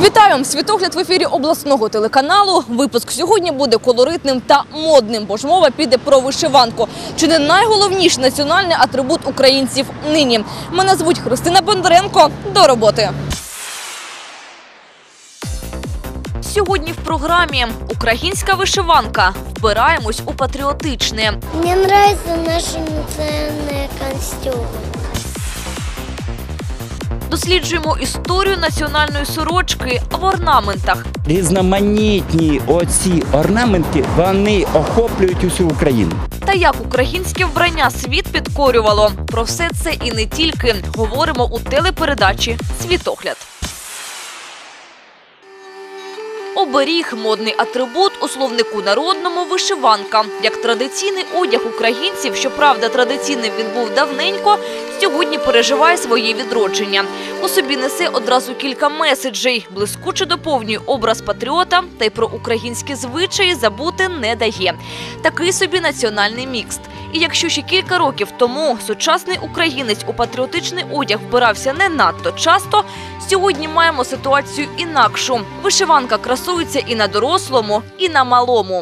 Вітаю! Світогляд в ефірі обласного телеканалу. Випуск сьогодні буде колоритним та модним, бо ж мова піде про вишиванку. Чи не найголовніший національний атрибут українців нині? Мене звуть Христина Бондаренко. До роботи! Сьогодні в програмі «Українська вишиванка». Вбираємось у патріотичне. Мені подобаються наші національні костюми. Досліджуємо історію національної сорочки в орнаментах. Різноманітні оці орнаменти, вони охоплюють усю Україну. Та як українське вбрання світ підкорювало. Про все це і не тільки говоримо у телепередачі «Світогляд». Оберіг – модний атрибут у словнику народному – вишиванка. Як традиційний одяг українців, щоправда, традиційним він був давненько, сьогодні переживає своє відродження. У собі несе одразу кілька меседжей, блискуче доповнює образ патріота та й про українські звичаї забути не дає. Такий собі національний мікс. І якщо ще кілька років тому сучасний українець у патріотичний одяг вбирався не надто часто, сьогодні маємо ситуацію інакшу. Вишиванка красується і на дорослому, і на малому.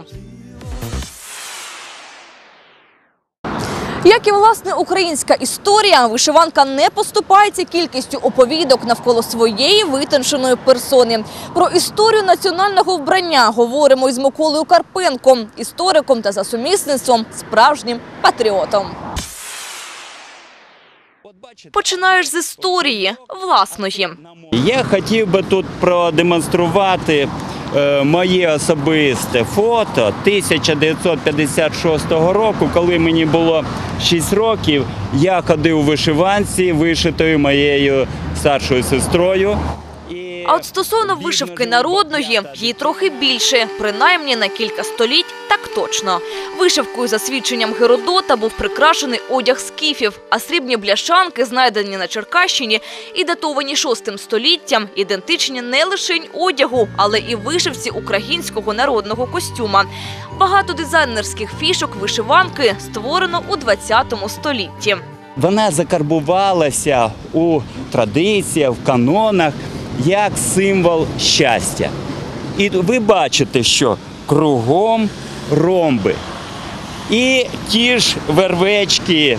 Як і, власне, українська історія, вишиванка не поступається кількістю оповідок навколо своєї витонченої персони. Про історію національного вбрання говоримо із Миколою Карпенком, істориком та за сумісництвом справжнім патріотом. Починаєш з історії власної. Я хотів би тут продемонструвати моє особисте фото 1956 року, коли мені було 6 років. Я ходив у вишиванці, вишитою моєю старшою сестрою. А от стосовно вишивки народної, їй трохи більше, принаймні на кілька століть, так точно. Вишивкою, за свідченням Геродота, був прикрашений одяг скіфів, а срібні бляшанки, знайдені на Черкащині і датовані 6 століттям, ідентичні не лише одягу, але і вишивці українського народного костюма. Багато дизайнерських фішок вишиванки створено у 20 столітті. Вона закарбувалася у традиціях, в канонах, як символ щастя. І ви бачите, що кругом ромби. І ті ж вервечки,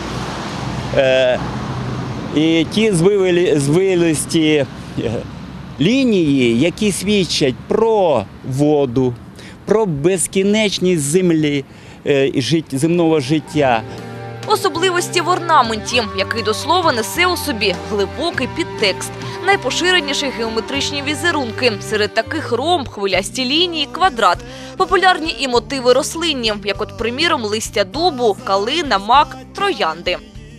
і ті звилисті лінії, які свідчать про воду, про безкінечність землі, земного життя. Особливості в орнаменті, який до слова несе у собі глибокий підтекст. Найпоширеніші геометричні візерунки. Серед таких ромб, хвилясті лінії, квадрат. Популярні і мотиви рослинні, як от, приміром, листя дубу, калина, мак, троянди.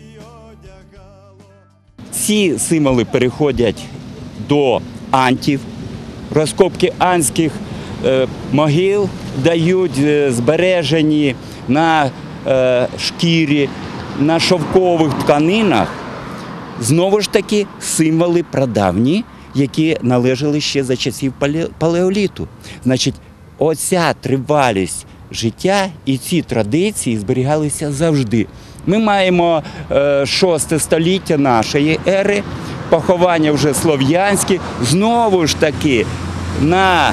Ці символи переходять до антів. Розкопки антських могил дають збережені на шкірі, на шовкових тканинах, знову ж таки, символи прадавні, які належали ще за часів палеоліту. Значить, оця тривалість життя і ці традиції зберігалися завжди. Ми маємо 6 століття нашої ери, поховання вже слов'янські, знову ж таки, на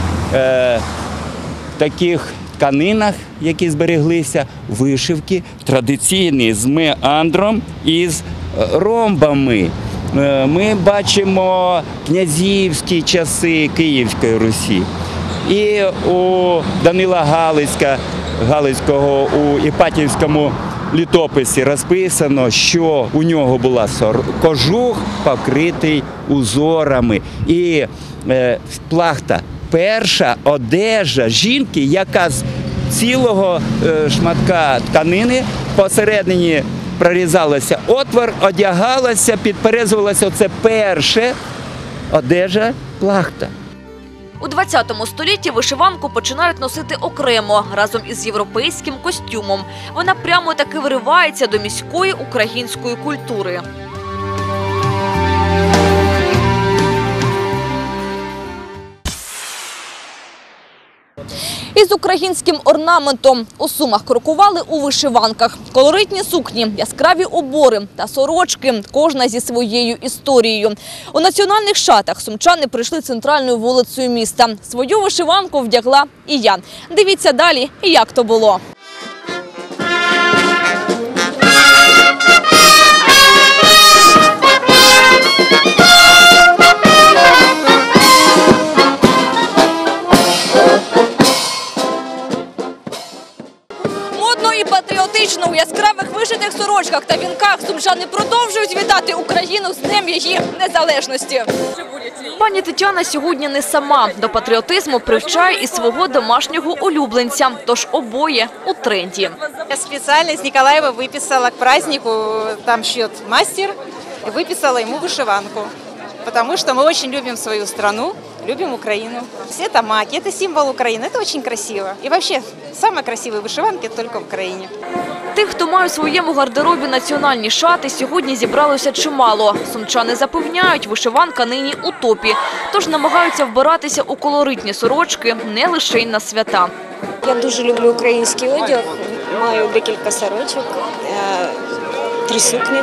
таких тканинах, які збереглися, вишивки традиційні з меандром і з ромбами. Ми бачимо князівські часи Київської Русі. І у Данила Галицького у Іпатівському літописі розписано, що у нього була кожух, покритий узорами. І плахта – перша одежа жінки, яка з цілого шматка тканини посередині прорізалася отвор, одягалася, підперезувалася. Це перша одежа плахта. У 20 столітті вишиванку починають носити окремо, разом із європейським костюмом. Вона прямо таки виривається до міської української культури. Із українським орнаментом у Сумах крокували у вишиванках. Колоритні сукні, яскраві убори та сорочки, кожна зі своєю історією. У національних шатах сумчани прийшли центральною вулицею міста. Свою вишиванку вдягла і я. Дивіться далі, як то було. Модно і патріотично у яскравих вишитих сорочках та вінках сумчани продовжують вітати Україну з Днем її незалежності. Пані Тетяна сьогодні не сама. До патріотизму привчає і свого домашнього улюбленця. Тож обоє у тренді. Я специально из Николаева выписала к празднику, там шьет мастер, и выписала ему вышиванку. Потому что мы очень любим свою страну, любим Украину. Это маки, это символ Украины, это очень красиво. И вообще, самые красивые вышиванки только в Украине. Тих, хто має у своєму гардеробі національні шати, сьогодні зібралося чимало. Сумчани запевняють, вишиванка нині у топі. Тож намагаються вбиратися у колоритні сорочки не лише й на свята. Я дуже люблю український одяг, маю декілька сорочок, 3 сукні.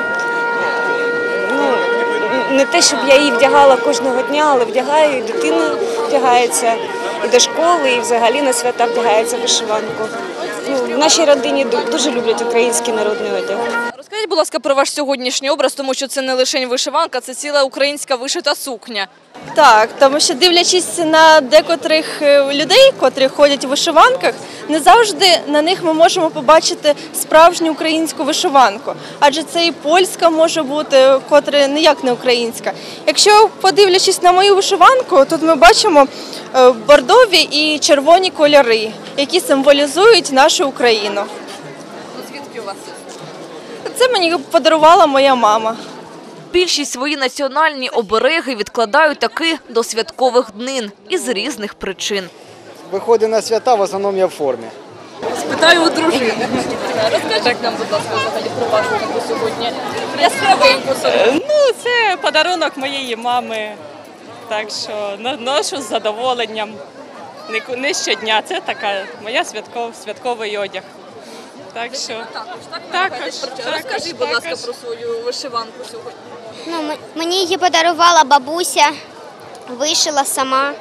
Не те, щоб я її вдягала кожного дня, але вдягаю, і дитина вдягається, і до школи, і взагалі на свята вдягається вишиванку. В нашій родині дуже люблять український народний одяг. Розкажіть, будь ласка, про ваш сьогоднішній образ, тому що це не лише вишиванка, це ціла українська вишита сукня. Так, тому що дивлячись на декотрих людей, котрі ходять у вишиванках, не завжди на них ми можемо побачити справжню українську вишиванку. Адже це і польська може бути, котра ніяк не українська. Якщо подивлячись на мою вишиванку, тут ми бачимо бордові і червоні кольори, які символізують нашу Україну. Звідки у вас? Це мені подарувала моя мама. Більшість свої національні обереги відкладають таки до святкових днин із різних причин. Виходи на свята в основному я в формі. Спитаю у дружини. Розкажіть нам, будь ласка, взагалі про вашу таку сьогодні яскравеньку сорочку. Ну, це подарунок моєї мами, так що ношу з задоволенням. Не щодня, це така моя святковий одяг. Так що також. Розкажіть, будь ласка, про свою вишиванку сьогодні. Ну, мені її подарувала бабуся, вишила сама.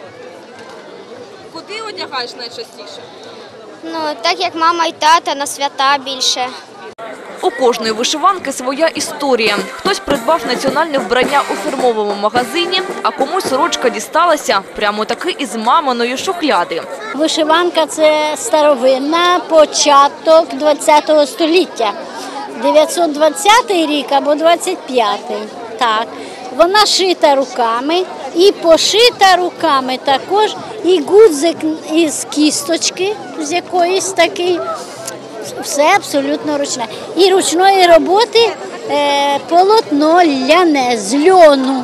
Куди одягаєш найчастіше? Ну, так як мама і тата на свята більше. У кожної вишиванки своя історія. Хтось придбав національне вбрання у фірмовому магазині, а комусь сорочка дісталася прямо таки із маминої шухляди. Вишиванка – це старовинна, початок ХХ століття. 920 рік або 25-й. Так. Вона шита руками і пошита руками також. І гудзик із кісточки, з якоїсь такої. Все абсолютно ручне. І ручної роботи полотно ляне з льону.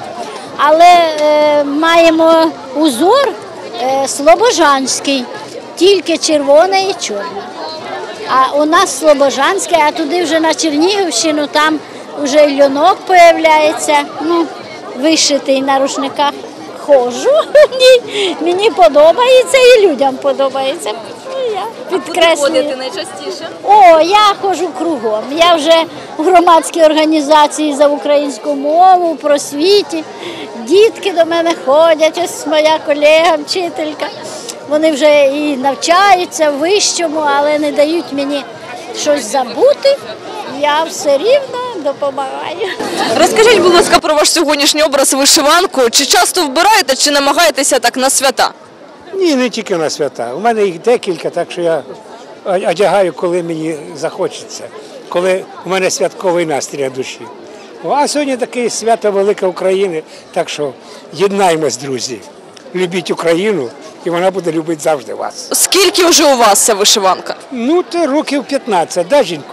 Але маємо узор слобожанський, тільки червоне і чорне. А у нас слобожанське, а туди вже на Чернігівщину, там вже льонок з'являється, вишитий на рушниках. Ходжу, мені подобається і людям подобається. Куди ходите найчастіше? О, я ходжу кругом. Я вже в громадській організації за українську мову, просвіті. Дітки до мене ходять, ось моя колега, вчителька. Вони вже і навчаються в вищому, але не дають мені щось забути. Я все рівно допомагаю. Розкажіть, будь ласка, про ваш сьогоднішній образ вишиванку. Чи часто вбираєте, чи намагаєтеся так на свята? Ні, не тільки на свята. У мене їх декілька, так що я одягаю, коли мені захочеться, коли у мене святковий настрій на душі. А сьогодні таке свято велике України, так що єднаймось, друзі. Любіть Україну, і вона буде любити завжди вас. Скільки вже у вас ця вишиванка? Ну, то років 15, да, жінку?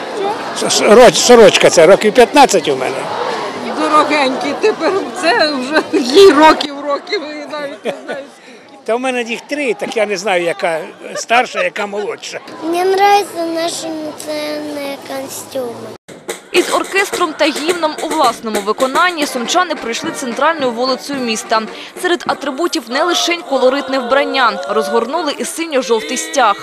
Сорочка ця, років 15 у мене. Дорогенький, тепер це вже їй років, і навіть не знаю. Та в мене їх 3, так я не знаю, яка старша, яка молодша. Мені подобаються наші національні костюми. Із оркестром та гімном у власному виконанні сумчани прийшли центральною вулицею міста. Серед атрибутів не лишень колоритне вбрання. Розгорнули і синьо-жовтий стяг.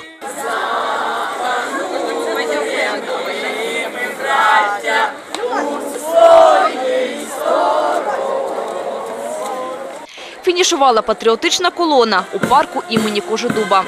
Фінішувала патріотична колона у парку імені Кожедуба.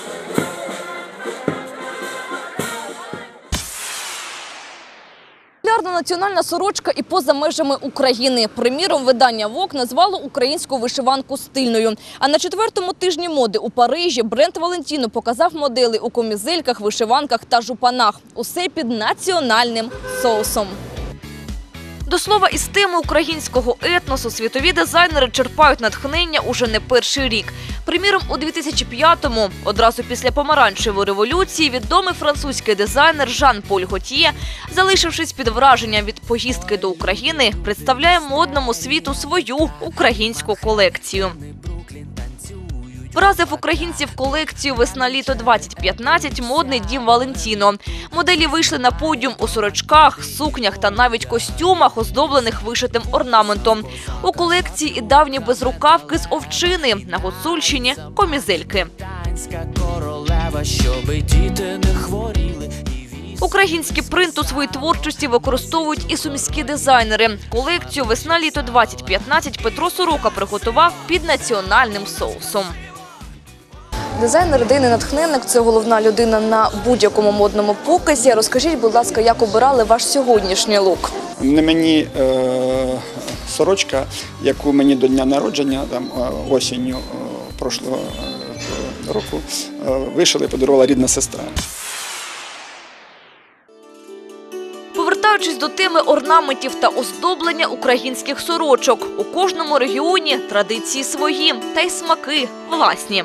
Популярна національна сорочка і поза межами України. Приміром, видання «Вок» назвало українську вишиванку стильною. А на 4-му тижні моди у Парижі бренд «Валентіно» показав моделей у комізельках, вишиванках та жупанах. Усе під національним соусом. До слова, із теми українського етносу світові дизайнери черпають натхнення уже не перший рік. Приміром, у 2005-му, одразу після помаранчевої революції, відомий французький дизайнер Жан-Поль Готьє, залишившись під враженням від поїздки до України, представляє модному світу свою українську колекцію. Вразив українців колекцію «Весна-літо 2015» модний дім «Валентіно». Моделі вийшли на подіум у сорочках, сукнях та навіть костюмах, оздоблених вишитим орнаментом. У колекції і давні безрукавки з овчини, на Гуцульщині – комізельки. Український принт у своїй творчості використовують і сумські дизайнери. Колекцію «Весна-літо 2015» Петро Сорока приготував під національним соусом. Дизайнер, ідейний натхненник – це головна людина на будь-якому модному показі. Розкажіть, будь ласка, як обирали ваш сьогоднішній лук? На мені сорочка, яку мені до дня народження, осінню прошлого року, вишила і подарувала рідна сестра. Повертаючись до теми орнаментів та оздоблення українських сорочок, у кожному регіоні традиції свої та й смаки власні.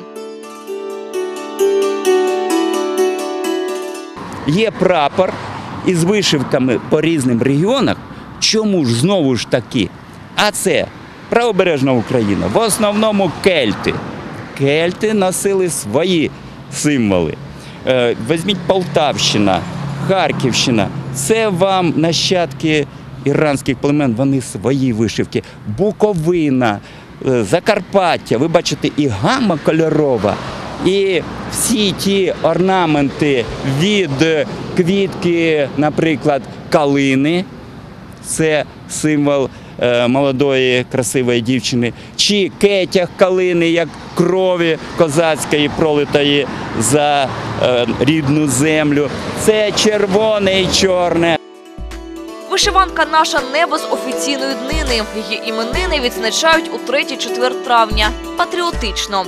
Є прапор із вишивками по різним регіонах. Чому ж знову ж таки? А це правобережна Україна, в основному кельти. Кельти носили свої символи. Візьміть Полтавщина, Харківщина. Це вам нащадки іранських племен, вони свої вишивки. Буковина, Закарпаття, ви бачите, і гамма кольорова. І всі ті орнаменти від квітки, наприклад, калини, це символ молодої, красивої дівчини, чи кетях калини, як крові козацької, пролитої за рідну землю. Це червоне і чорне. Вишиванка наша не без офіційної днини. Її іменини відзначають у 3-4 травня. Патріотично.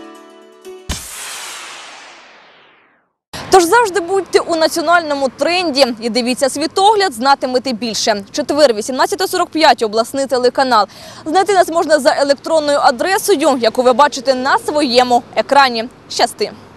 Тож завжди будьте у національному тренді і дивіться «Світогляд», знатимете більше. Четвер, 18:45, обласний телеканал. Знайти нас можна за електронною адресою, яку ви бачите на своєму екрані. Щасти!